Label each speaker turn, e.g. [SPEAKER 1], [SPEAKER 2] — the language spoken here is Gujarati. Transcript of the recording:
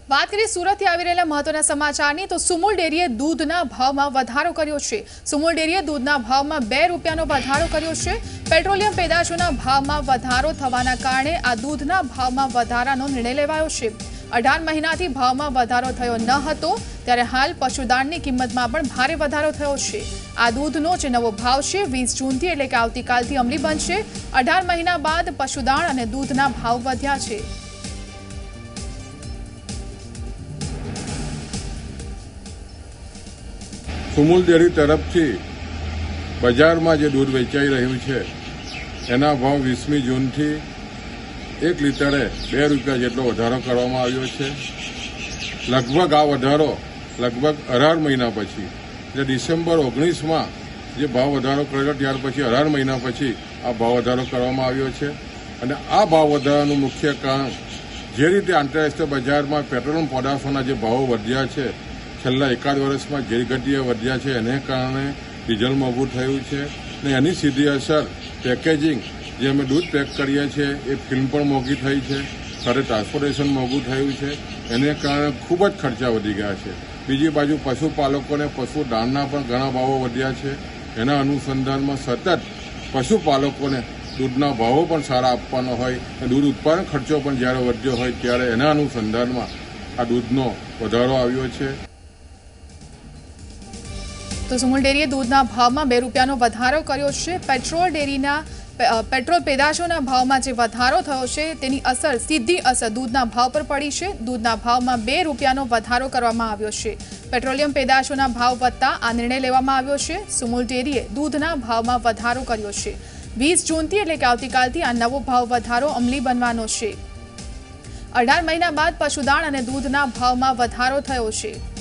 [SPEAKER 1] बात करिए सूरत આવી રહેલા મહત્વના સમાચારની તો સુમુલ ડેરીએ દૂધના ભાવમાં વધારો કર્યો છે। સુમુલ ડેરીએ દૂધના ભાવમાં 2 રૂપિયાનો વધારો કર્યો છે। પેટ્રોલિયમ પેદાશોના ભાવમાં વધારો થવાના કારણે આ દૂધના ભાવમાં વધારાનો નિર્ણય લેવાયો છે। 18 મહિનાથી ભાવમાં વધારો થયો ન હતો ત્યારે હાલ પશુદાણની કિંમતમાં પણ ભારે વધારો થયો છે। આ દૂધનો જે નવો ભાવ છે 20 જૂનથી એટલે કે આવતીકાલથી અમલી બનશે। 18 મહિના બાદ પશુદાણ અને દૂધના ભાવ વધ્યા છે।
[SPEAKER 2] સુમુલ ડેરી તરફથી બજારમાં જે દૂધ વેચાઈ રહ્યું છે એના ભાવ 20મી જૂનથી 1 લીટરે 2 રૂપિયા જેટલો વધારો કરવામાં આવ્યો છે। લગભગ આ વધારો લગભગ 18 મહિના પછી એટલે ડિસેમ્બર 19માં જે ભાવ વધારો કરેલો ત્યાર પછી 18 મહિના પછી આ ભાવ વધારો કરવામાં આવ્યો છે। અને આ ભાવ વધારાનું મુખ્ય કારણ જે રીતે આંતરરાષ્ટ્રીય બજારમાં પેટ્રોલિયમ પદાર્થોના જે ભાવો વધ્યા છે છેલ્લા એકાદ વર્ષમાં જે ગતિએ વધ્યા છે એને કારણે ડીઝલ મોંઘું થયું છે અને એની સીધી અસર પેકેજિંગ જે અમે દૂધ પેક કરીએ છીએ એ ફિલ્મ પણ મોંઘી થઈ છે, સાથે ટ્રાન્સપોર્ટેશન મોંઘું થયું છે, એને કારણે ખૂબ જ ખર્ચા વધી ગયા છે। બીજી બાજુ પશુપાલકોને પશુ દાણના પણ ઘણા ભાવો વધ્યા છે। એના અનુસંધાનમાં સતત પશુપાલકોને દૂધના ભાવો પણ સારા આપવાનો હોય અને દૂધ ઉત્પાદન ખર્ચો પણ જ્યારે વધ્યો હોય ત્યારે એના અનુસંધાનમાં આ દૂધનો વધારો આવ્યો છે।
[SPEAKER 1] તો સુમુલ ડેરીએ દૂધના ભાવમાં 2 રૂપિયાનો વધારો કર્યો છે। પેટ્રોલ પેદાશોના ભાવમાં જે વધારો થયો છે તેની અસર સીધી અસર દૂધના ભાવ પર પડી છે। દૂધના ભાવમાં 2 રૂપિયાનો વધારો કરવામાં આવ્યો છે। પેટ્રોલિયમ પેદાશોના ભાવ વધતા આ નિર્ણય લેવામાં આવ્યો છે। સુમુલ ડેરીએ દૂધના ભાવમાં વધારો કર્યો છે। 20 જૂનથી એટલે કે આવતીકાલથી આ નવો ભાવ વધારો અમલી બનવાનો છે। 18 મહિના બાદ પશુદાણ અને દૂધના ભાવમાં વધારો થયો છે।